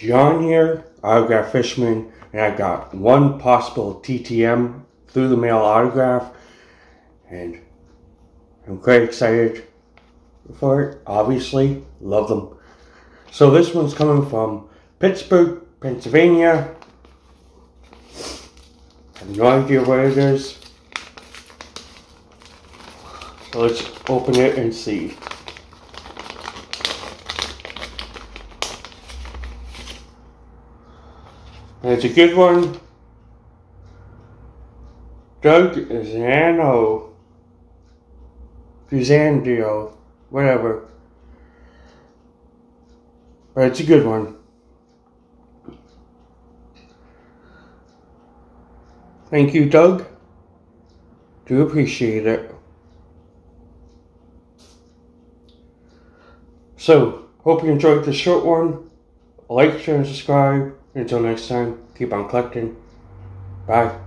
John here, Autograph Fisherman, and I got one possible TTM through the mail autograph, and I'm quite excited for it. Obviously, love them. So this one's coming from Pittsburgh, Pennsylvania. I have no idea what it is. So let's open it and see. And it's a good one. Dascenzo, whatever. But it's a good one. Thank you, Doug. Do appreciate it. So, hope you enjoyed this short one. Like, share, and subscribe. Until next time, keep on collecting. Bye.